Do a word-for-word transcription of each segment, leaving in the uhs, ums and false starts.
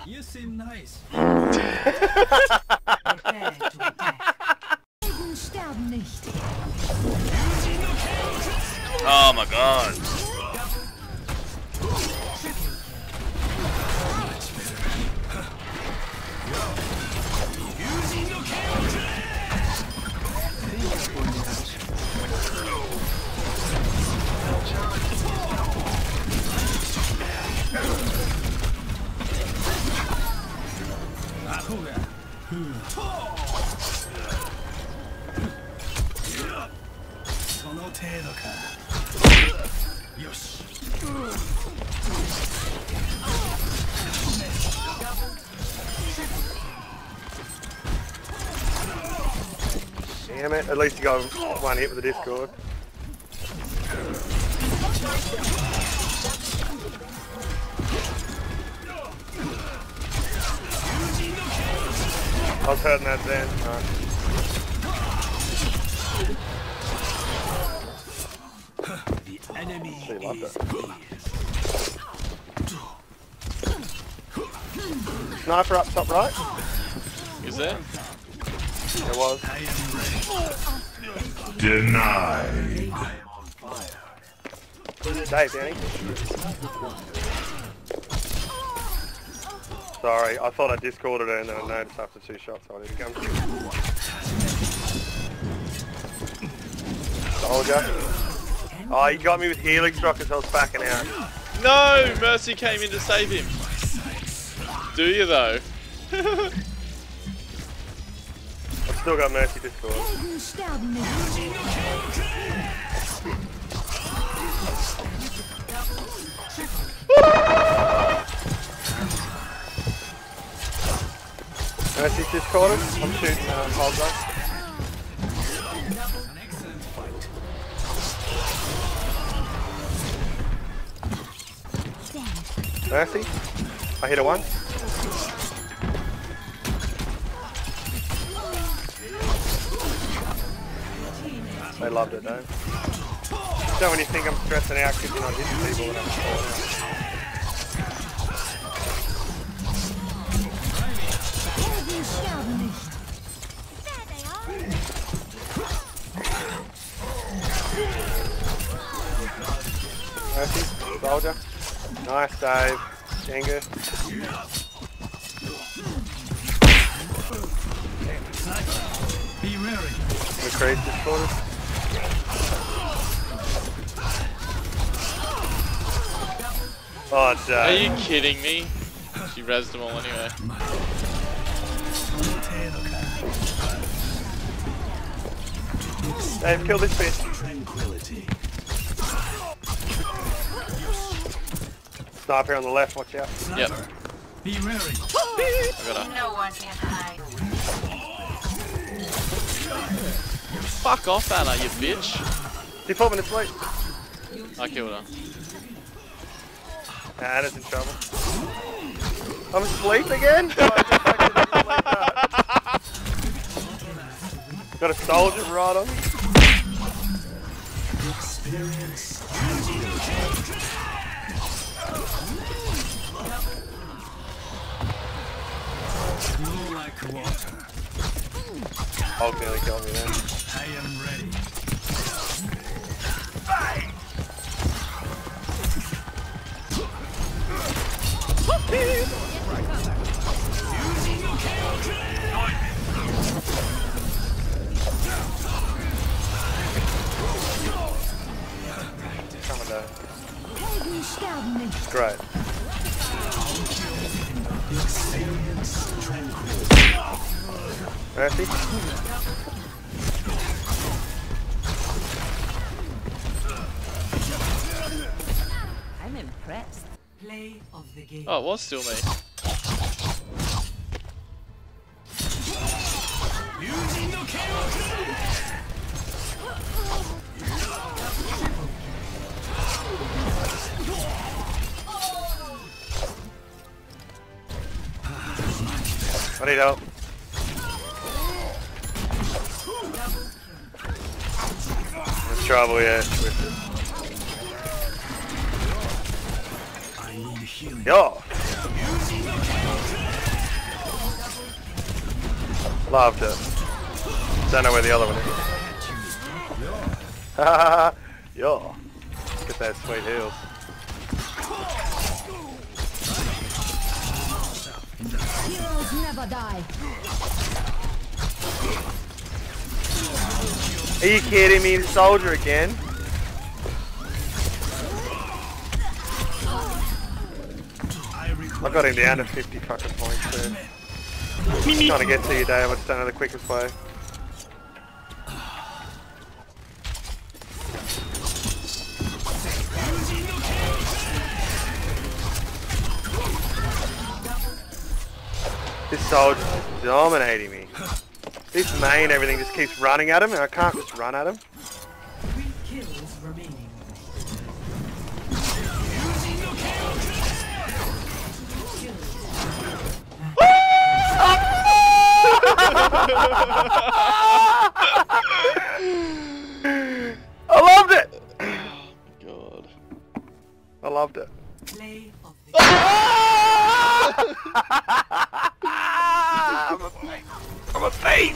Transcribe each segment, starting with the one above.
You seem nice. Oh my god. Damn it, at least you got one hit with the Discord. I was hurting that then. Right. The enemy She loved is it. Sniper up top right. Is there? There was. Denied. Dave, Danny. Sorry, I thought I discorded her and then I noticed after two shots I didn't come. Soldier. Oh, you got me with Helix rockets, I was backing out. No! Mercy came in to save him. Do you though? I've still got Mercy Discord. Mercy's discorded. I'm shooting um, Hogla. Mercy. I hit her once. They loved it though. So when you think I'm stressing out because you're not hitting people and I'm falling out. Mercy, soldier. Nice save. Jenga. Be wary. McCree's discorded. Oh, Dave. Are you kidding me? She rezzed them all anyway. Dave, kill this bitch. Sniper on the left, watch out. Yep. Be wary. I got her. No one can hide. Fuck off, Anna, you bitch. She's four minutes late. I killed her. Nah, Anna's in trouble. I'm asleep again? No, I just accidentally like that. Got a soldier right on me. Experience. Flow like water. Hog nearly killed me then. I am ready. Coming down. Great. Mercy. I'm impressed. Play of the game. Oh, it was still me. I need help. In trouble, yeah. With it. I need healing. Yo. Loved it. Don't know where the other one is. Haha. Yo. Get those sweet heals. Heroes never die. Are you kidding me? Soldier again? I got him down to fifty fucking points there. Trying to get to you, Dave. I just don't know the quickest way. This soldier's dominating me. This main, everything just keeps running at him, and I can't just run at him. Three kills remaining. I loved it! God. I loved it. Play of the I'm a thief! I'm a thief!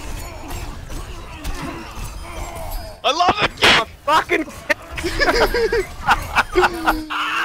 I love it! I'm a fucking